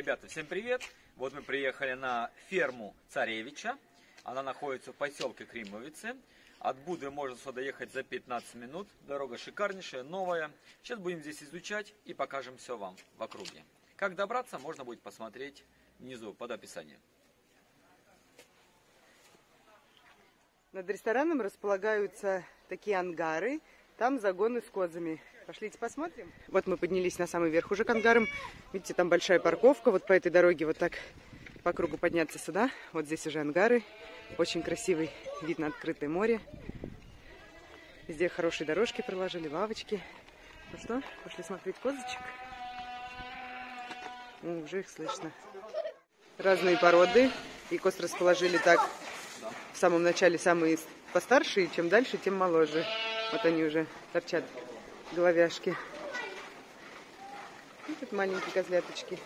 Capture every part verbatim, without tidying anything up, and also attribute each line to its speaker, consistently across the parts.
Speaker 1: Ребята, всем привет! Вот мы приехали на ферму Царевича. Она находится в поселке Кримовицы. От Буды можно сюда доехать за пятнадцать минут. Дорога шикарнейшая, новая. Сейчас будем здесь изучать и покажем все вам в округе. Как добраться, можно будет посмотреть внизу под описанием.
Speaker 2: Над рестораном располагаются такие ангары. Там загоны с козами. Пошлите посмотрим. Вот мы поднялись на самый верх уже к ангарам. Видите, там большая парковка. Вот по этой дороге вот так по кругу подняться сюда. Вот здесь уже ангары. Очень красивый вид на открытое море. Везде хорошие дорожки проложили, лавочки. Ну что, пошли смотреть козочек. О, уже их слышно. Разные породы. И коз расположили так. В самом начале самые постарше, чем дальше, тем моложе. Вот они уже торчат головяшки. И тут маленькие козляточки.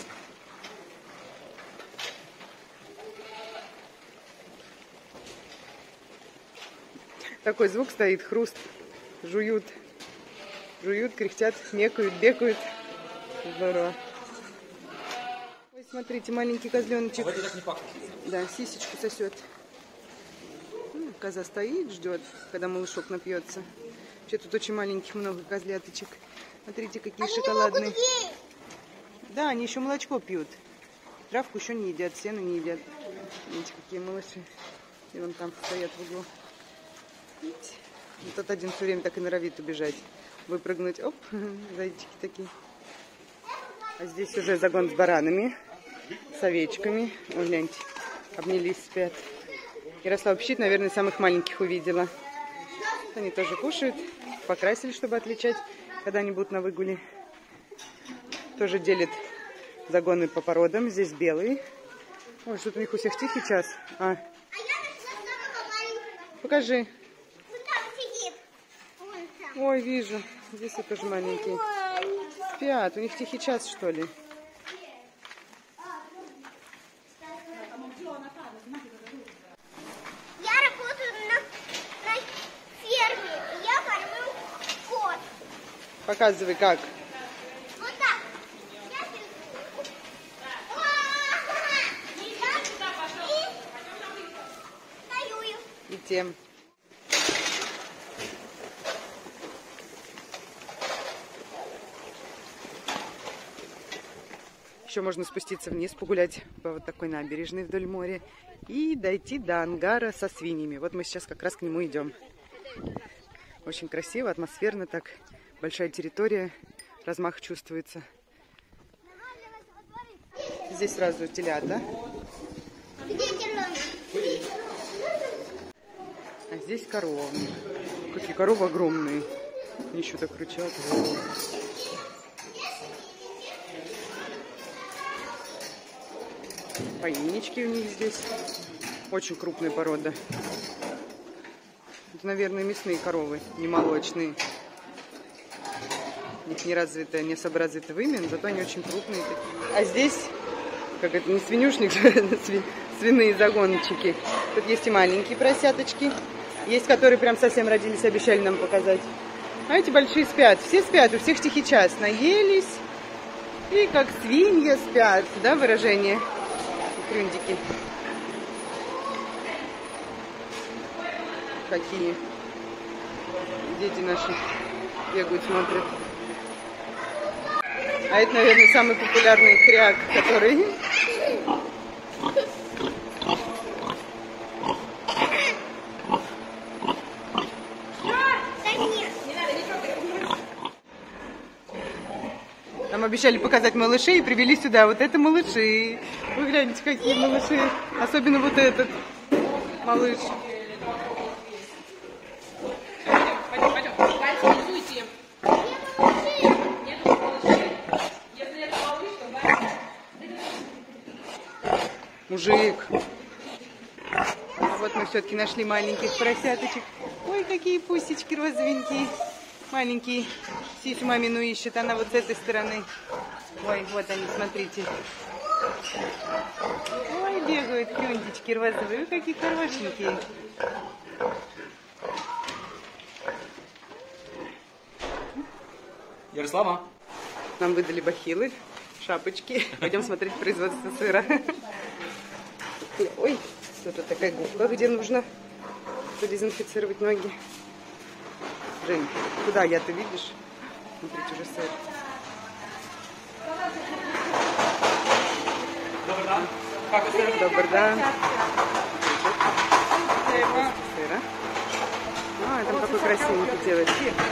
Speaker 2: Такой звук стоит, хруст. Жуют. Жуют, кряхтят, мекают, бегают. Здорово. Ой, смотрите, маленький козленочек.
Speaker 1: А так не пахнет.
Speaker 2: Да, сисечку сосет. Ну, коза стоит, ждет, когда малышок напьется. Вообще тут очень маленьких много козляточек. Смотрите, какие они шоколадные. Да, они еще молочко пьют. Травку еще не едят, сено не едят. Видите, какие малыши. И вон там стоят в углу. Видите? Вот тот один все время так и норовит убежать. Выпрыгнуть. Оп, зайчики такие. А здесь уже загон с баранами, с овечками. Ой, гляньте, обнялись, спят. Ярослава пищит, наверное, самых маленьких увидела. Они тоже кушают. Покрасили, чтобы отличать, когда они будут на выгуле. Тоже делят загоны по породам. Здесь белые. Ой, что-то у них у всех тихий час. А. Покажи. Ой, вижу. Здесь вот тоже маленькие. Спят. У них тихий час, что ли? Показывай, как.
Speaker 3: Вот так.
Speaker 2: И тем. Еще можно спуститься вниз, погулять по вот такой набережной вдоль моря и дойти до ангара со свиньями. Вот мы сейчас как раз к нему идем. Очень красиво, атмосферно так. Большая территория, размах чувствуется. Здесь сразу телята. А здесь коровы. Какие коровы огромные. Еще так рычат. Поильнички у них здесь. Очень крупная порода. Это, наверное, мясные коровы, не молочные. У них не развитый, не особо развитый вымен, зато они очень крупные. А здесь, как это, не свинюшник, свиные загончики. Тут есть и маленькие поросяточки. Есть, которые прям совсем родились, обещали нам показать. А эти большие спят. Все спят, у всех тихий час. Наелись. И как свинья спят. Да, выражение? Крюндики. Какие дети наши бегают, смотрят. А это, наверное, самый популярный хряк, который... Нам обещали показать малышей и привели сюда. Вот это малыши. Вы гляньте, какие малыши. Особенно вот этот малыш. Мужик. А вот мы все-таки нашли маленьких поросяточек. Ой, какие пусечки розовенькие. Маленькие. Сисю мамину ищет. Она вот с этой стороны. Ой, вот они, смотрите. Ой, бегают крюндички розовые. Ой, какие хорошенькие.
Speaker 1: Ярослава.
Speaker 2: Нам выдали бахилы. шапочки. Пойдем смотреть производство сыра. Ой, что тут такая губка, где нужно продезинфицировать ноги. Жень, куда я, ты видишь? Смотрите, уже сыр.
Speaker 1: Добрый день. Как это сыр?
Speaker 2: Добрый день. Сыра. А, там какой красивенький делает.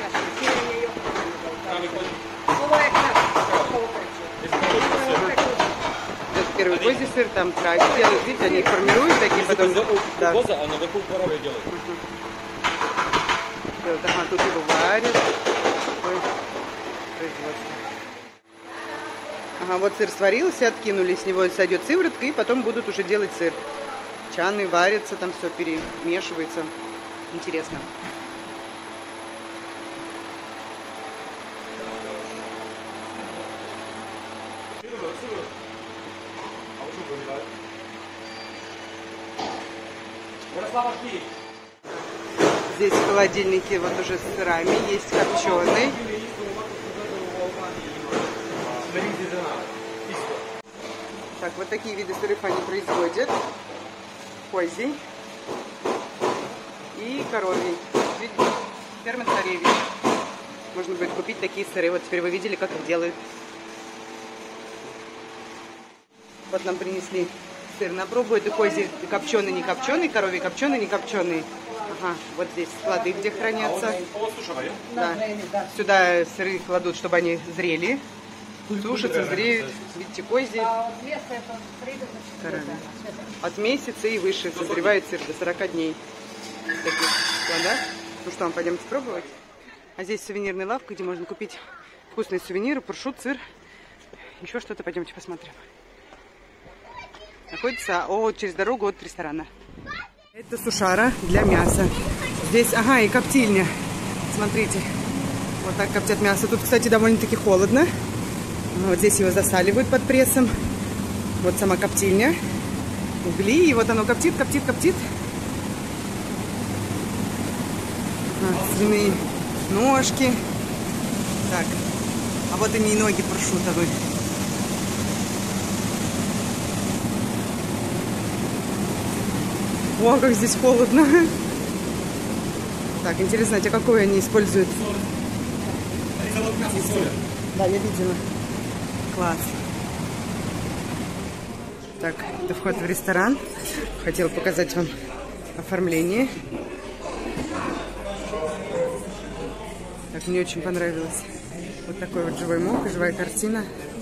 Speaker 2: Это первый козий сыр, там траки делают, видите, они формируют такие, потом... Да.
Speaker 1: Коза, а наверху коровья делают.
Speaker 2: Ага, тут его варят. Ой, производство. Ага, вот сыр сварился, откинули, с него сойдет сыворотка, и потом будут уже делать сыр. Чаны варятся, там все перемешивается. Интересно. Здесь в холодильнике вот уже с сырами есть копченый. Так, вот такие виды сыров они производят. Козий и коровий. Ферма Царевич. Можно будет купить такие сыры. Вот теперь вы видели, как их делают. Вот нам принесли сыр на пробу. Это козий копченый, не копченый, коровий копченый, не копченый. Ага, вот здесь склады, где хранятся. Да. Сюда сыры кладут, чтобы они зрели. Сушатся, зреют. Видите, козий. От месяца и выше созревает сыр до сорока дней. В таких складах. Ну что, пойдемте пробовать. А здесь сувенирная лавка, где можно купить вкусные сувениры, пуршут, сыр. Еще что-то. Пойдемте посмотрим. Находится о, через дорогу от ресторана. Это сушара для мяса. Здесь, ага, и коптильня. Смотрите, вот так коптят мясо. Тут, кстати, довольно-таки холодно. Вот здесь его засаливают под прессом. Вот сама коптильня. Угли, и вот оно коптит, коптит, коптит. А, свиные ножки. Так, а вот они и ноги прошутовые. О, как здесь холодно. Так, интересно, а какой они используют? Да, я видела. Класс. Так, это вход в ресторан. Хотела показать вам оформление. Так, мне очень понравилось. Вот такой вот живой мох, живая картина.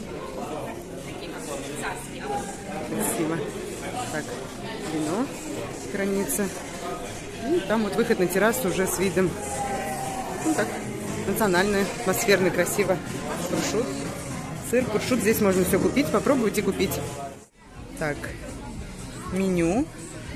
Speaker 2: Красиво. Так, вино хранится. И там вот выход на террасу уже с видом. Ну так, национально, атмосферно, красиво. Пуршут. Сыр, пуршут. Здесь можно все купить. Попробуйте купить. Так, меню.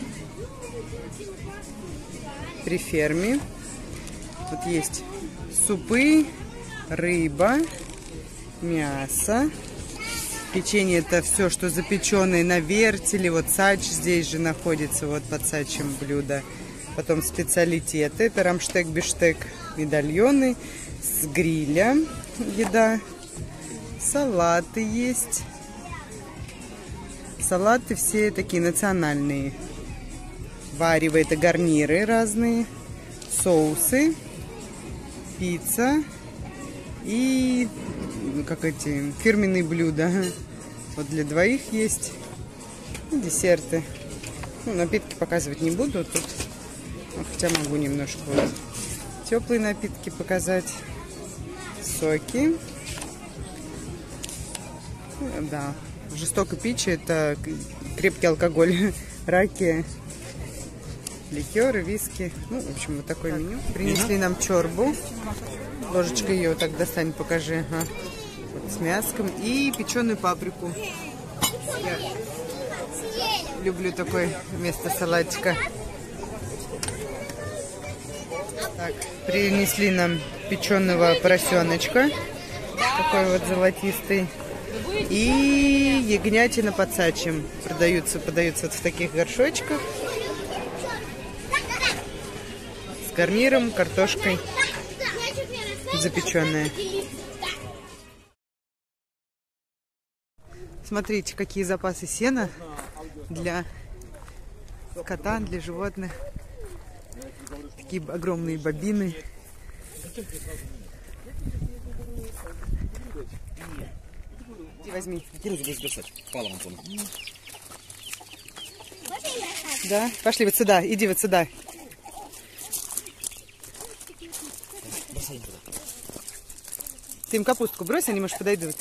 Speaker 2: При ферме. Вот есть супы, рыба, мясо. Печенье — это все, что запеченное на вертеле. Вот сач здесь же находится, вот под сачем блюдо. Потом специалитеты. Это рамштек, биштек, медальоны. С гриля еда. Салаты есть. Салаты все такие национальные. Варево — это гарниры разные. Соусы. Пицца. И как эти фирменные блюда. Вот для двоих есть. И десерты. Ну, напитки показывать не буду. Тут, ну, хотя могу немножко вот теплые напитки показать. Соки. Да. Жестоко пить — это крепкий алкоголь. Раки, ликеры, виски. Ну, в общем, вот такое меню. Принесли нам чорбу. Ложечкой ее вот так достань, покажи. Ага. Вот с мяском. И печеную паприку. Я люблю такое вместо салатика. Так, принесли нам печеного поросеночка. Такой вот золотистый. И ягнятина под сачем. Продаются, подаются вот в таких горшочках. С гарниром, картошкой. Запеченная. Смотрите, какие запасы сена для скота, для животных. Такие огромные бобины. Иди возьми.
Speaker 1: Кукурузу будешь бросать. Палом, Антон.
Speaker 2: Да? Пошли вот сюда. Иди вот сюда. Ты им капустку брось, они, может, подойдут.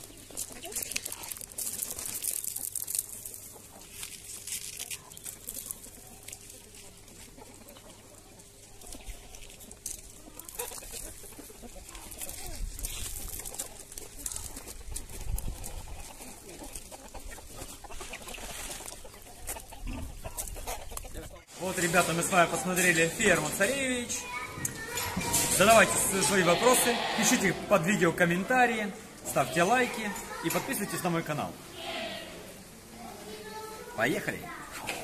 Speaker 1: Вот, ребята, мы с вами посмотрели ферму Царевич. Задавайте свои вопросы, пишите под видео комментарии, ставьте лайки и подписывайтесь на мой канал. Поехали!